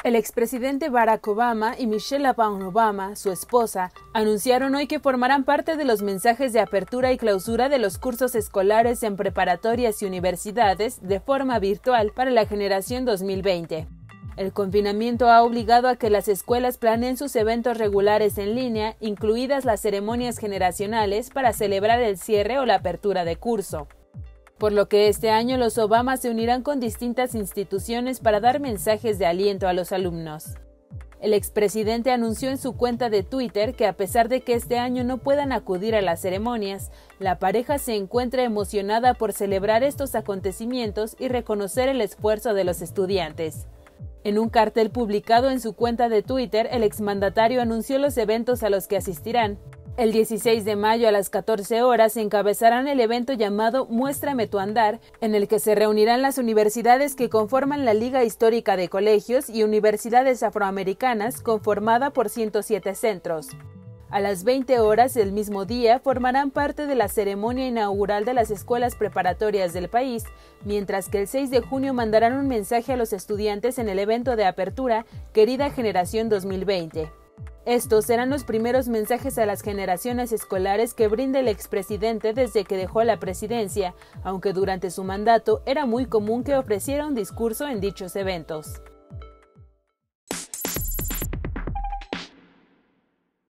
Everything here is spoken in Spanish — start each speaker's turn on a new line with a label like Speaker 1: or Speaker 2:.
Speaker 1: El expresidente Barack Obama y Michelle Obama, su esposa, anunciaron hoy que formarán parte de los mensajes de apertura y clausura de los cursos escolares en preparatorias y universidades de forma virtual para la generación 2020. El confinamiento ha obligado a que las escuelas planeen sus eventos regulares en línea, incluidas las ceremonias generacionales para celebrar el cierre o la apertura de curso. Por lo que este año los Obama se unirán con distintas instituciones para dar mensajes de aliento a los alumnos. El expresidente anunció en su cuenta de Twitter que a pesar de que este año no puedan acudir a las ceremonias, la pareja se encuentra emocionada por celebrar estos acontecimientos y reconocer el esfuerzo de los estudiantes. En un cartel publicado en su cuenta de Twitter, el exmandatario anunció los eventos a los que asistirán. El 16 de mayo a las 14 horas encabezarán el evento llamado Muéstrame tu andar, en el que se reunirán las universidades que conforman la Liga Histórica de Colegios y Universidades Afroamericanas, conformada por 107 centros. A las 20 horas del mismo día formarán parte de la ceremonia inaugural de las escuelas preparatorias del país, mientras que el 6 de junio mandarán un mensaje a los estudiantes en el evento de apertura Querida Generación 2020. Estos serán los primeros mensajes a las generaciones escolares que brinda el expresidente desde que dejó la presidencia, aunque durante su mandato era muy común que ofreciera un discurso en dichos eventos.